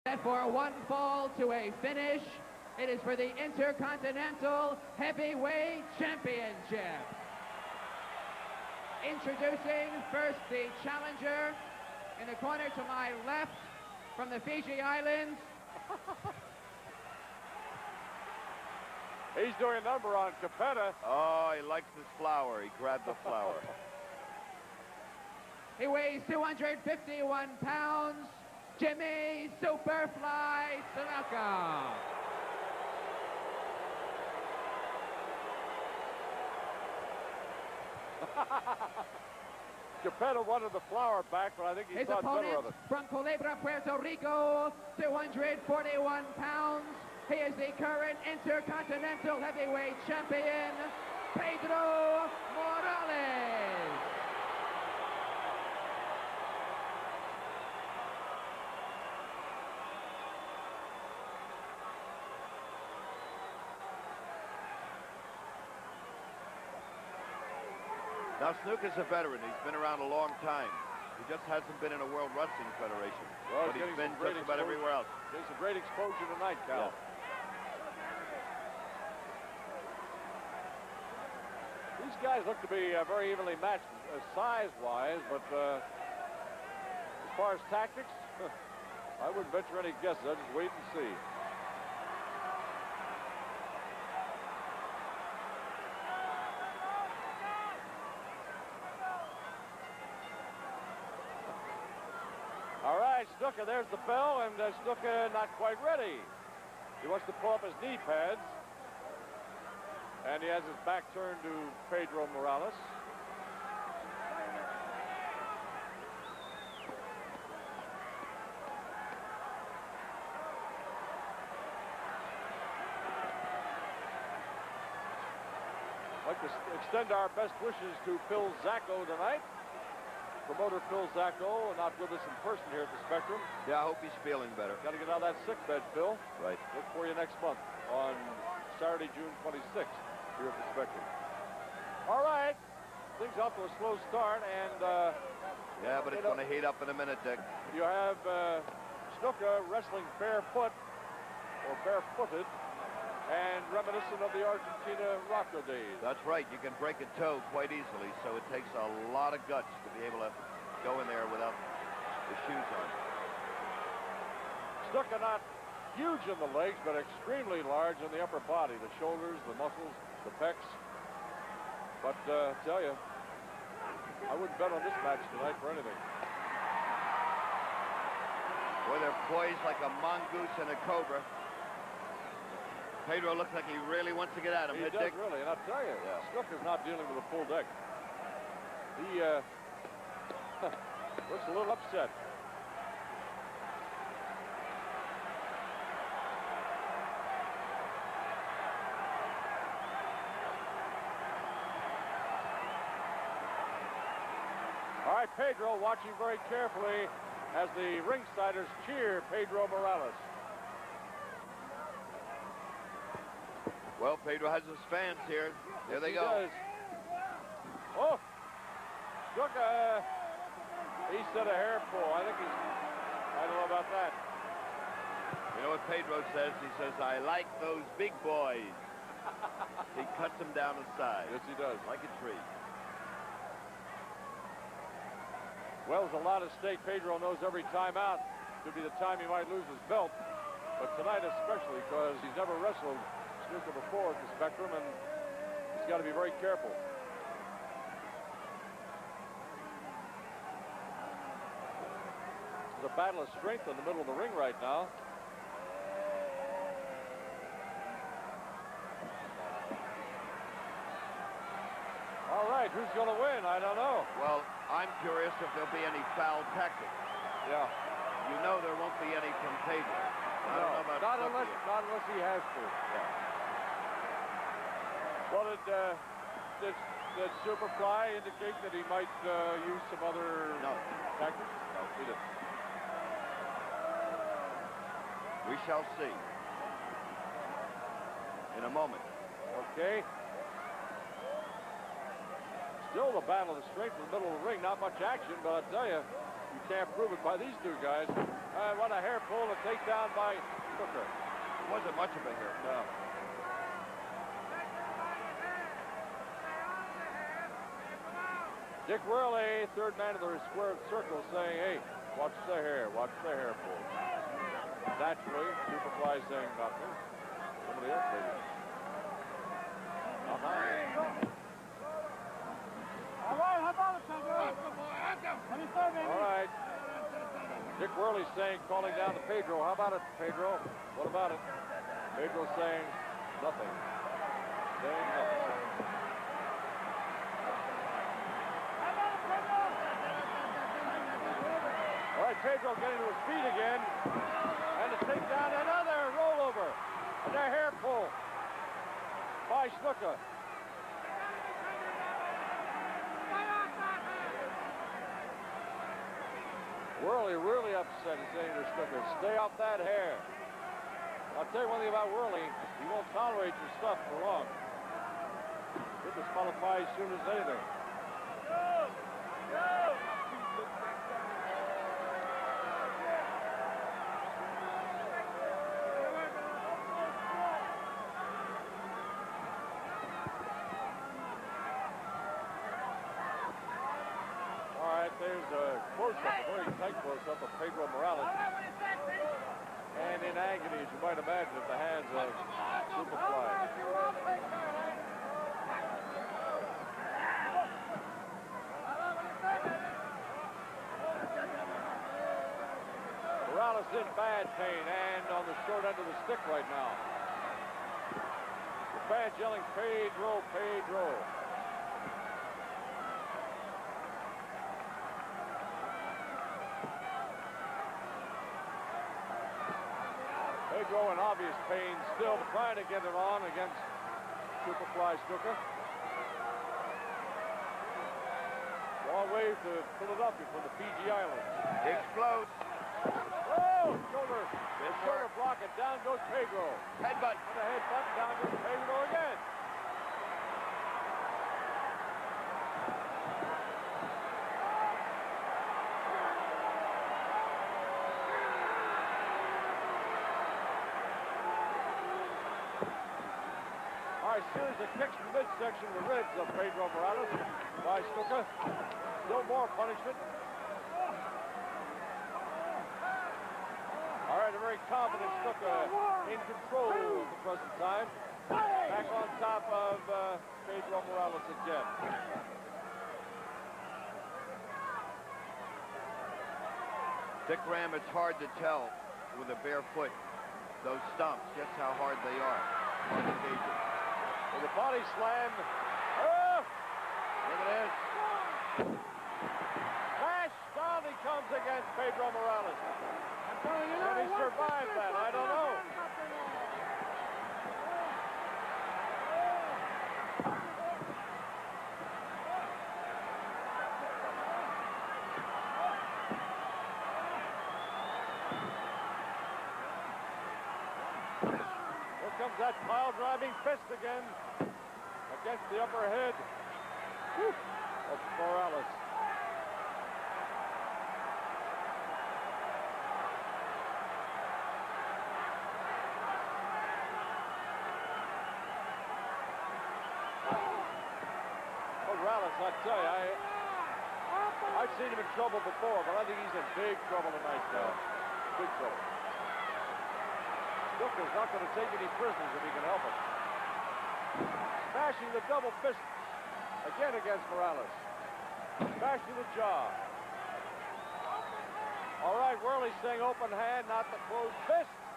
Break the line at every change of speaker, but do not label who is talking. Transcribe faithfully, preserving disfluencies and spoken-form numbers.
For one fall to a finish, it is for the Intercontinental Heavyweight Championship. Introducing first the challenger in the corner to my left from the Fiji Islands.
He's doing a number on Capetta.
Oh, he likes his flower. He grabbed the flower.
He weighs two hundred fifty-one pounds. Jimmy Superfly Snuka.
Capetta wanted the flower back, but I think he
His
thought better
opponent
of it.
from Culebra, Puerto Rico, two hundred forty-one pounds. He is the current Intercontinental Heavyweight Champion, Pedro Morales.
Now, Snuka's a veteran. He's been around a long time. He just hasn't been in a World Wrestling Federation.
Well,
but he's been just about everywhere else.
There's a great exposure tonight, Cal.
Yeah.
These guys look to be uh, very evenly matched uh, size-wise, but uh, as far as tactics, I wouldn't venture any guesses. I'd just wait and see. All right, Snuka, there's the bell, and uh, Snuka not quite ready. He wants to pull up his knee pads, and he has his back turned to Pedro Morales. I'd like to extend our best wishes to Phil Zacco tonight. Promoter Phil Zacco, not with us in person here at the Spectrum.
Yeah, I hope he's feeling better.
Got to get out of that sick bed, Phil.
Right.
Look for you next month on Saturday, June twenty-sixth, here at the Spectrum. All right. Things off to a slow start, and... Uh,
yeah, but it's going to heat up in a minute, Dick.
You have uh, Snuka wrestling barefoot, or barefooted, and reminiscent of the Argentina Rocco days.
That's right. You can break a toe quite easily, so it takes a lot of guts to be able to go in there without the shoes on.
Snuka not huge in the legs, but extremely large in the upper body, the shoulders, the muscles, the pecs. But uh, I tell you, I wouldn't bet on this match tonight for anything.
Boy, they're poised like a mongoose and a cobra. Pedro looks like he really wants to get at him.
He
Hit
does
Dick.
really, and I'll tell you, yeah. Snuka's not dealing with a full deck. He uh, looks a little upset. All right, Pedro watching very carefully as the ringsiders cheer Pedro Morales.
Well, Pedro has his fans here. There they
he
go.
Does. Oh, Snuka, he said a hair pull. I think he's, I don't know about that.
You know what Pedro says? He says, I like those big boys. He cuts them down the side.
Yes, he does.
Like a tree.
Well, there's a lot at stake. Pedro knows every time out could be the time he might lose his belt. But tonight especially, because he's never wrestled Snuka before at the Spectrum, and he's got to be very careful. There's a battle of strength in the middle of the ring right now. All right, who's going to win? I don't know.
Well, I'm curious if there'll be any foul tactics.
Yeah.
You know there won't be any from Pedro. I
no,
don't know about
not unless, not unless he has to.
Yeah.
Well, did, uh, did, did Superfly indicate that he might uh, use some other
no.
tactics? No, he didn't.
We shall see. In a moment.
Okay. Still the battle of strength in the middle of the ring. Not much action, but I tell you, You can't prove it by these two guys. Uh, what a hair pull, a takedown by Snuka.
It wasn't much of a hair.
No. Dick Worley, third man of the squared circle, saying, hey, watch the hair, watch the hair pull. Naturally, Superfly saying nothing. Somebody else maybe. Uh-huh. All right. Dick Worley saying, calling down to Pedro. How about it, Pedro? What about it? Pedro saying nothing. Saying nothing. All right, Pedro getting to his feet again. And to take down another rollover. Another hair pull by Snuka. Worley really upset and saying to Snuka, stay off that hair. I'll tell you one thing about Worley, he won't tolerate your stuff for long. He'll disqualify as soon as anything. There's a close-up, a very tight close-up of Pedro Morales. And in agony, as you might imagine, at the hands of Superfly. Morales in bad pain and on the short end of the stick right now. The fans yelling, Pedro, Pedro. Pedro in obvious pain, still trying to get it on against Superfly Snuka. Long way to Philadelphia from the Fiji Islands.
Explodes.
Oh, shoulder. Good shoulder block, and down goes Pedro.
Headbutt.
And a headbutt, down goes Pedro again. Series of kicks from the midsection of the ribs of Pedro Morales by Snuka. Still more punishment. All right, a very confident Snuka in control of the present time. Back on top of uh, Pedro Morales again.
Dick Ram, it's hard to tell with a bare foot, those stumps, just how hard they are. On occasion.
With a body slam. Oh! Look at this. Crash down he comes against Pedro Morales. Can he survive that? I don't know. Here comes that pile-driving fist again against the upper head Whew. of Morales. Morales, I tell you, I, I've seen him in trouble before, but I think he's in big trouble tonight, now. Big trouble. Snuka's not going to take any prisoners if he can help it. Smashing the double fist again against Morales. Smashing the jaw. All right, Worley saying open hand, not the closed fist.